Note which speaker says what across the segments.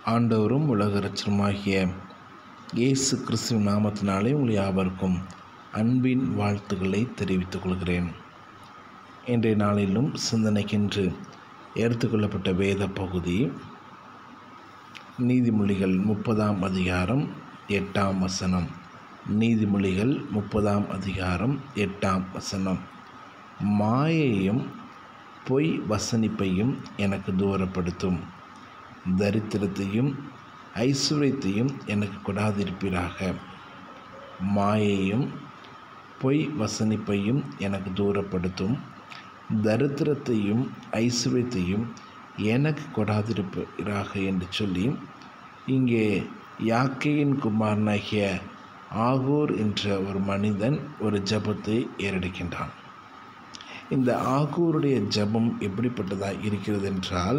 Speaker 1: ஆண்டவரும் உலக இரட்சகருமாகிய இயேசு கிறிஸ்துவின் நாமத்தினாலே உங்கள் யாவருக்கும் அன்பின் வாழ்த்துக்களை தெரிவித்துக் கொள்கிறேன். இன்றைய நாளிலும் சிந்தனைக்கென்று எடுத்துக்கொள்ளப்பட்ட வேத பகுதி நீதிமொழிகள் 30ஆம் அதிகாரம் 8ஆம் வசனம். நீதிமொழிகள் 30ஆம் அதிகாரம் 8ஆம் வசனம். மாயையும் பொய் வசனிப்பையும் எனக்கு தூரப்படுத்தும், தரித்திரத்தையும் ஐஸ்வர்யத்தையும் எனக்கு கொடாதிருப்பீராக. மாயையும் பொய் வசனிப்பையும் எனக்கு தூரப்படுத்தும், தரித்திரத்தையும் ஐஸ்வர்யத்தையும் எனக்கு கொடாதிருப்பீராக என்று சொல்லி இங்கே யாக்கேயின் குமாரனாகிய ஆகூர் என்ற ஒரு மனிதன் ஒரு ஜெபத்தை ஏறெடுக்கின்றான். இந்த ஆகூருடைய ஜெபம் எப்படிப்பட்டதாக இருக்கிறது என்றால்,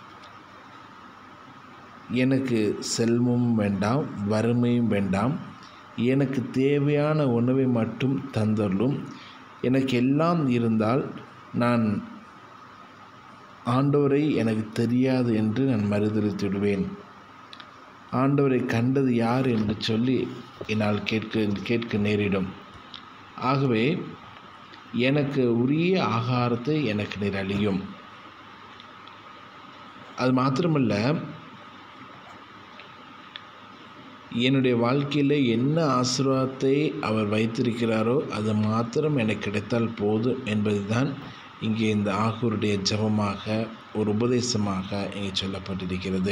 Speaker 1: எனக்கு செல்வமும் வேண்டாம், வறுமையும் வேண்டாம், எனக்கு தேவையான உணவை மட்டும் தந்தருளும். எனக்கு எல்லாம் இருந்தால் நான் ஆண்டவரை எனக்கு தெரியாது என்று நான் மறுதலித்து விடுவேன். ஆண்டவரை கண்டது யார் என்று சொல்லி என்னால் கேட்க நேரிடும். ஆகவே எனக்கு உரிய ஆகாரத்தை எனக்கு நீர் அளியும். அது மாத்திரமல்ல, என்னுடைய வாழ்க்கையில் என்ன ஆசீர்வாதத்தை அவர் வைத்திருக்கிறாரோ அது மாத்திரம் எனக்கு கிடைத்தால் போதும் என்பதுதான் இங்கே இந்த ஆகூருடைய ஜெபமாக ஒரு உபதேசமாக இங்கே சொல்லப்பட்டிருக்கிறது.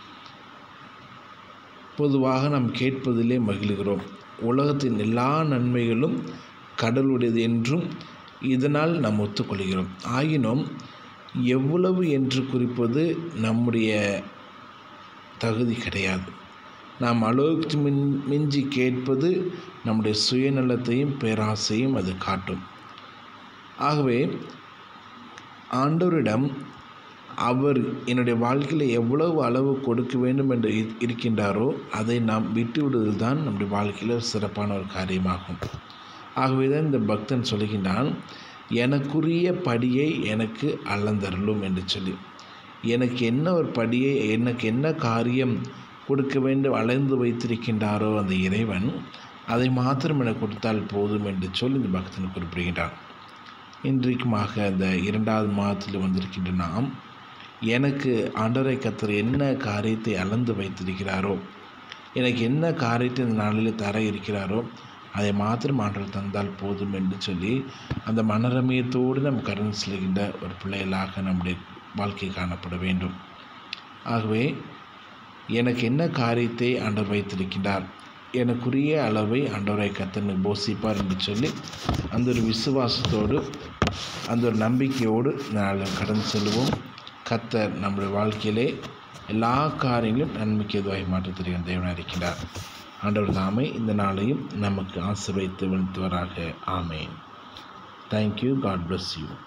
Speaker 1: பொதுவாக நாம் கேட்பதிலே மகிழ்கிறோம். உலகத்தின் எல்லா நன்மைகளும் கடவுளுடையது என்றும் இதனால் நாம் ஒத்துக்கொள்கிறோம். ஆயினும் எவ்வளவு என்று குறிப்பது நம்முடைய தகுதி கிடையாது. நாம் அளவுக்கு மிஞ்சி கேட்பது நம்முடைய சுயநலத்தையும் பேராசையும் அது காட்டும். ஆகவே ஆண்டவரிடம் அவர் என்னுடைய வாழ்க்கையில் எவ்வளவு அளவு கொடுக்க வேண்டும் என்று இருக்கின்றாரோ அதை நாம் விட்டுவிடுவது தான் நம்முடைய வாழ்க்கையில் சிறப்பான ஒரு காரியமாகும். ஆகவே தான் இந்த பக்தன் சொல்கின்றான், எனக்குரிய படியை எனக்கு அளந்தருளும் என்று சொல்லி. எனக்கு என்ன ஒரு படியை, எனக்கு என்ன காரியம் கொடுக்க வேண்டும் அளந்து வைத்திருக்கின்றாரோ அந்த இறைவன், அதை மாத்திரம் எனக்கு கொடுத்தால் போதும் என்று சொல்லி இந்த பக்தன் குறிப்பிடுகின்றான். இன்றைக்குமாக இந்த 2வது மாதத்தில் வந்திருக்கின்ற நாம், எனக்கு ஆண்டவரை கர்த்தர் என்ன காரியத்தை அளந்து வைத்திருக்கிறாரோ, எனக்கு என்ன காரியத்தை இந்த நாளில் தர இருக்கிறாரோ அதை மாத்திரம் ஆண்டவர் தந்தால் போதும் என்று சொல்லி அந்த மனரமியத்தோடு நம் கடந்து செல்கின்ற ஒரு பிள்ளைகளாக நம்முடைய வாழ்க்கை காணப்பட வேண்டும். ஆகவே எனக்கு என்ன காரியத்தை ஆண்டவர் வைத்திருக்கின்றார், எனக்குரிய அளவை ஆண்டவரை கர்த்தர் போஷிப்பார் என்று சொல்லி அந்த ஒரு விசுவாசத்தோடு அந்த ஒரு நம்பிக்கையோடு நாங்கள் கடந்து செல்வோம். கர்த்தர் நம்முடைய வாழ்க்கையிலே எல்லா காரியங்களும் நன்மைக்கு எதுவாக மாற்றத் தெரியும் தேவனாக இருக்கின்றார். ஆண்டவர் தாமே இந்த நாளையும் நமக்கு ஆசீர்வதித்து வழித்துவராக. ஆமேன். தேங்க்யூ. God bless you.